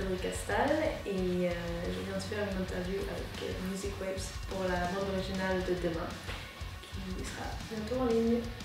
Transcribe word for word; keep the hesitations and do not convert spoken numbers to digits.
Frédéric Castal et euh, je viens de faire une interview avec euh, Music Waves pour la bande originale de demain qui sera bientôt en ligne.